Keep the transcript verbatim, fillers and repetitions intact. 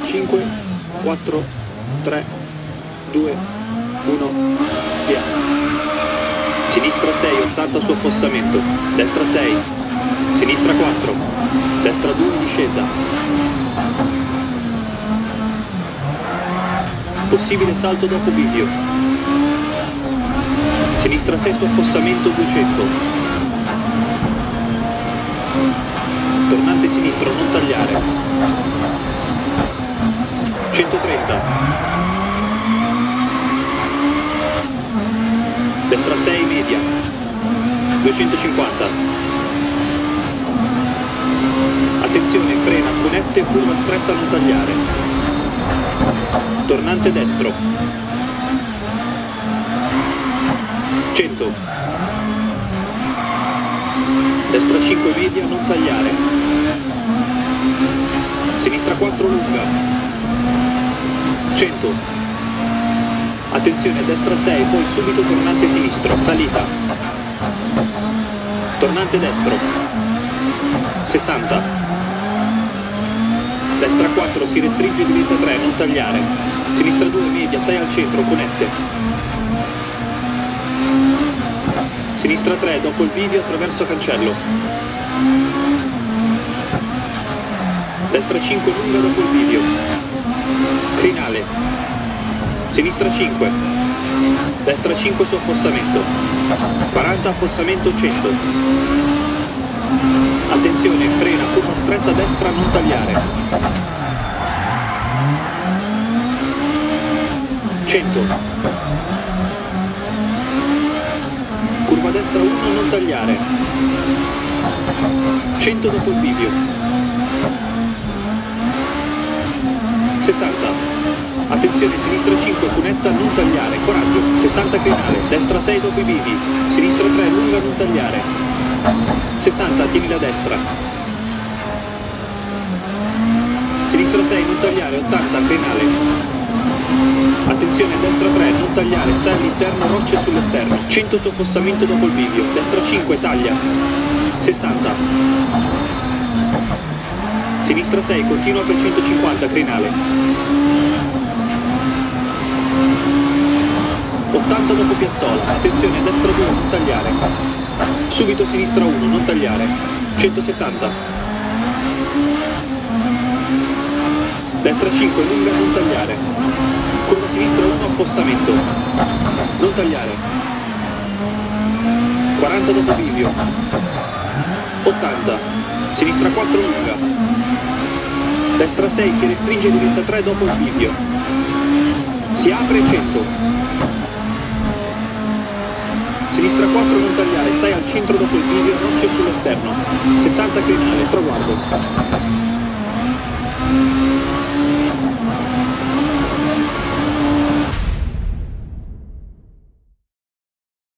cinque, quattro, tre, due, uno, via. Sinistra sei, ottanta su affossamento, destra sei, sinistra quattro, destra due in discesa. Possibile salto dopo bivio. Sinistra sei su affossamento duecento. Tornante sinistro, non tagliare. centotrenta. Destra sei, media. duecentocinquanta. Attenzione, frena, cunette, curva stretta, non tagliare. Tornante destro. cento. Destra cinque, media, non tagliare. Sinistra quattro, lunga. cento. Attenzione, destra sei, poi subito tornante sinistro, salita. Tornante destro. sessanta. Destra quattro, si restringe, diventa tre, non tagliare. Sinistra due, media, stai al centro, connette. Sinistra tre, dopo il bivio attraverso cancello. Destra cinque, lunga dopo il bivio. Crinale. Sinistra cinque. Destra cinque su affossamento. quaranta affossamento cento. Attenzione, frena, curva stretta destra, non tagliare. cento. Curva destra uno, non tagliare. cento dopo il bivio. sessanta. Attenzione, sinistra cinque, cunetta, non tagliare, coraggio. sessanta crinale, destra sei dopo i bivi. Sinistra tre, lunga, non tagliare. sessanta, tieni la destra. Sinistra sei, non tagliare, ottanta, crinale. Attenzione, destra tre, non tagliare, stai all'interno, rocce sull'esterno. cento su affossamento dopo il bivio. Destra cinque, taglia. sessanta. Sinistra sei, continua per centocinquanta, crinale. ottanta dopo piazzola, attenzione, destra due, non tagliare. Subito sinistra uno, non tagliare. centosettanta. Destra cinque, lunga, non tagliare. Curva sinistra uno, affossamento. Non tagliare. quaranta dopo bivio. ottanta. Sinistra quattro, lunga. Destra sei, si restringe e diventa tre dopo il bivio. Si apre cento. Sinistra quattro, non tagliare, stai al centro dopo il bivio, rocce sull'esterno. sessanta crinale, traguardo.